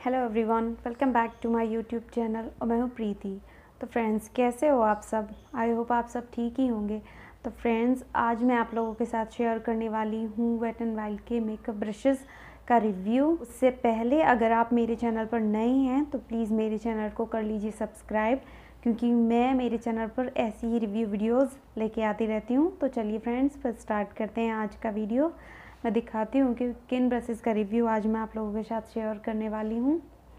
Hello everyone, welcome back to my YouTube channel और मैं हूँ प्रीति। तो फ्रेंड्स, कैसे हो आप सब? आई होप आप सब ठीक ही होंगे। तो फ्रेंड्स, आज मैं आप लोगों के साथ शेयर करने वाली हूँ वेट एंड वाइल्ड के मेकअप ब्रशेस का रिव्यू। उससे पहले अगर आप मेरे चैनल पर नए हैं तो प्लीज़ मेरे चैनल को कर लीजिए सब्सक्राइब, क्योंकि मैं मेरे चैनल पर ऐसी ही रिव्यू वीडियोज़ लेके आती रहती हूँ। तो चलिए फ्रेंड्स, फिर स्टार्ट करते हैं आज का वीडियो। मैं दिखाती हूँ कि किन ब्रशेस का रिव्यू आज मैं आप लोगों के साथ शेयर करने वाली हूँ।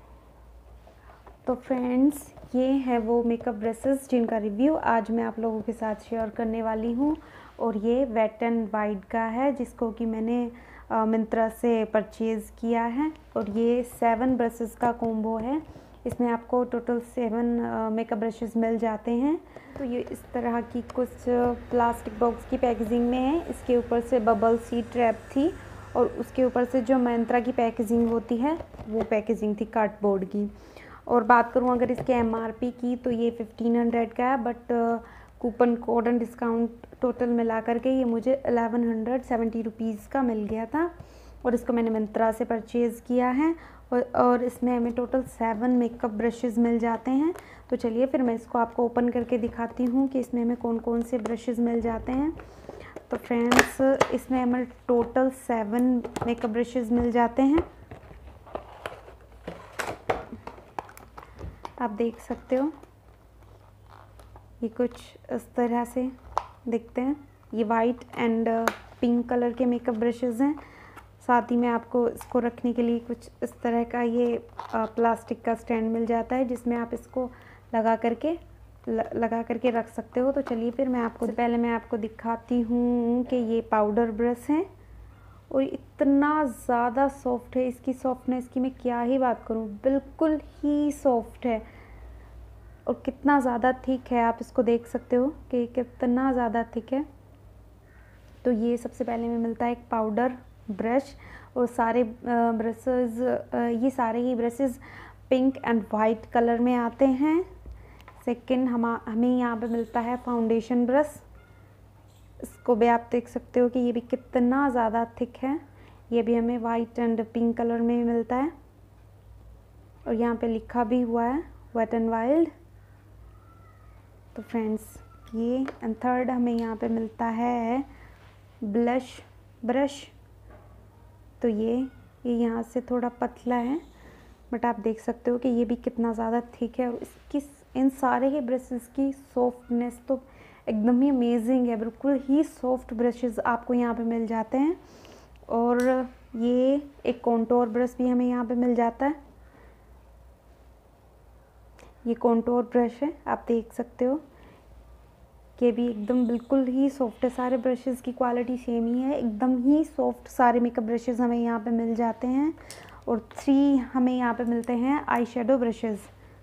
तो फ्रेंड्स, ये है वो मेकअप ब्रशेस जिनका रिव्यू आज मैं आप लोगों के साथ शेयर करने वाली हूँ। और ये वेट एंड वाइल्ड का है, जिसको कि मैंने मिंत्रा से परचेज़ किया है। और ये 7 ब्रशेस का कॉम्बो है। इसमें आपको टोटल 7 मेकअप ब्रशेस मिल जाते हैं। तो ये इस तरह की कुछ प्लास्टिक बॉक्स की पैकेजिंग में है। इसके ऊपर से बबल सी ट्रैप थी और उसके ऊपर से जो मिंत्रा की पैकेजिंग होती है वो पैकेजिंग थी कार्डबोर्ड की। और बात करूँ अगर इसके MRP की तो ये 1500 का है, but coupon code and discount total मिला करके ये मुझे 1170 रुपीज़ का मिल गया था। और इसको मैंने मिंत्रा से परचेज़ किया है। और इसमें हमें टोटल 7 मेकअप ब्रशेज़ मिल जाते हैं। तो चलिए फिर मैं इसको आपको ओपन करके दिखाती हूँ कि इसमें हमें कौन कौन से ब्रशेज़ मिल जाते हैं। तो फ्रेंड्स, इसमें हमें टोटल 7 मेकअप ब्रशेज़ मिल जाते हैं। आप देख सकते हो ये कुछ इस तरह से दिखते हैं। ये वाइट एंड पिंक कलर के मेकअप ब्रशेज़ हैं। साथ ही में आपको इसको रखने के लिए कुछ इस तरह का ये प्लास्टिक का स्टैंड मिल जाता है, जिसमें आप इसको लगा करके रख सकते हो। तो चलिए फिर मैं आपको दिखाती हूँ कि ये पाउडर ब्रश है और इतना ज़्यादा सॉफ्ट है। इसकी सॉफ्टनेस की मैं क्या ही बात करूँ, बिल्कुल ही सॉफ्ट है। और कितना ज़्यादा थिक है, आप इसको देख सकते हो कि कितना ज़्यादा थिक है। तो ये सबसे पहले में मिलता है एक पाउडर ब्रश। और सारे ब्रशेज़ ये सारे ही brushes pink and white colour में आते हैं। सेकंड हमें यहाँ पे मिलता है फाउंडेशन ब्रश। इसको भी आप देख सकते हो कि ये भी कितना ज़्यादा थिक है। ये भी हमें वाइट एंड पिंक कलर में मिलता है और यहाँ पे लिखा भी हुआ है वेट एंड वाइल्ड। तो फ्रेंड्स, ये एंड थर्ड हमें यहाँ पे मिलता है ब्लश ब्रश। तो ये यहाँ से थोड़ा पतला है, बट आप देख सकते हो कि ये भी कितना ज़्यादा थिक है। और इसकी इन सारे ही ब्रशेज़ की सॉफ्टनेस तो एकदम ही अमेजिंग है। बिल्कुल ही सॉफ्ट ब्रशेज़ आपको यहाँ पे मिल जाते हैं। और ये एक कॉन्टोर ब्रश भी हमें यहाँ पे मिल जाता है। ये कॉन्टोर ब्रश है, आप देख सकते हो कि भी एकदम बिल्कुल ही सॉफ्ट है। सारे ब्रशेज़ की क्वालिटी सेम ही है, एकदम ही सॉफ्ट सारे मेकअप ब्रशेज़ हमें यहाँ पे मिल जाते हैं। और 3 हमें यहाँ पे मिलते हैं आई शेडो ब्रशेज़।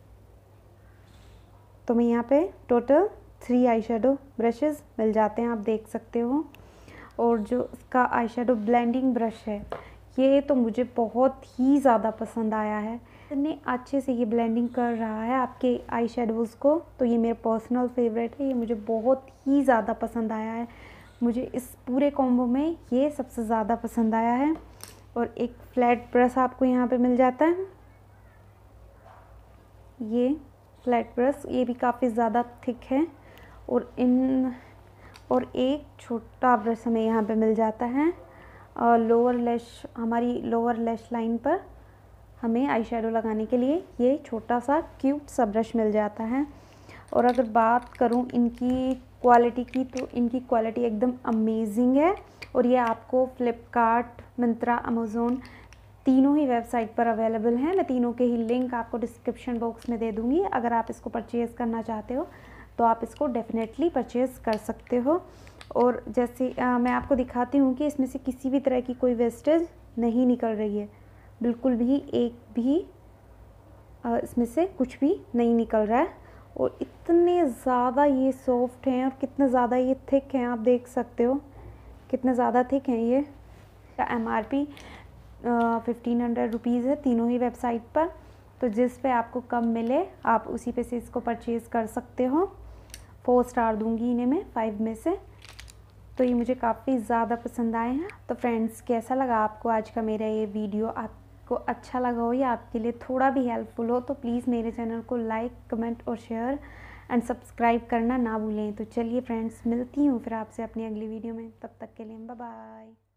तो हमें यहाँ पे टोटल 3 आई शेडो ब्रशेज़ मिल जाते हैं, आप देख सकते हो। और जो इसका आई शेडो ब्लेंडिंग ब्रश है, ये तो मुझे बहुत ही ज़्यादा पसंद आया है। इतने अच्छे से ये ब्लेंडिंग कर रहा है आपके आई शेडोज़ को। तो ये मेरा पर्सनल फेवरेट है, ये मुझे बहुत ही ज़्यादा पसंद आया है। मुझे इस पूरे कॉम्बो में ये सबसे ज़्यादा पसंद आया है। और एक फ्लैट ब्रश आपको यहाँ पे मिल जाता है। ये फ्लैट ब्रश, ये भी काफ़ी ज़्यादा थिक है। और एक छोटा ब्रश हमें यहाँ पे मिल जाता है हमारी लोअर लैश लाइन पर हमें आई शेडो लगाने के लिए ये छोटा सा क्यूट सा ब्रश मिल जाता है। और अगर बात करूँ इनकी क्वालिटी की, तो इनकी क्वालिटी एकदम अमेजिंग है। और ये आपको फ्लिपकार्ट, मिंत्रा, अमेज़ोन तीनों ही वेबसाइट पर अवेलेबल हैं। मैं तीनों के ही लिंक आपको डिस्क्रिप्शन बॉक्स में दे दूँगी। अगर आप इसको परचेज़ करना चाहते हो तो आप इसको डेफिनेटली परचेज़ कर सकते हो। और जैसे मैं आपको दिखाती हूँ कि इसमें से किसी भी तरह की कोई वेस्टेज नहीं निकल रही है, बिल्कुल भी एक भी इसमें से कुछ भी नहीं निकल रहा है। और इतने ज़्यादा ये सॉफ्ट हैं और कितने ज़्यादा ये थिक हैं, आप देख सकते हो कितने ज़्यादा थिक हैं ये। MRP 1500 रुपीज़ है तीनों ही वेबसाइट पर। तो जिस पे आपको कम मिले आप उसी पे से इसको परचेज़ कर सकते हो। 4 स्टार दूंगी इन्हें मैं 5 में से। तो ये मुझे काफ़ी ज़्यादा पसंद आए हैं। तो फ्रेंड्स, कैसा लगा आपको आज का मेरा ये वीडियो? आप को अच्छा लगा हो या आपके लिए थोड़ा भी हेल्पफुल हो तो प्लीज़ मेरे चैनल को लाइक, कमेंट और शेयर एंड सब्सक्राइब करना ना भूलें। तो चलिए फ्रेंड्स, मिलती हूँ फिर आपसे अपनी अगली वीडियो में। तब तक के लिए बाय बाय।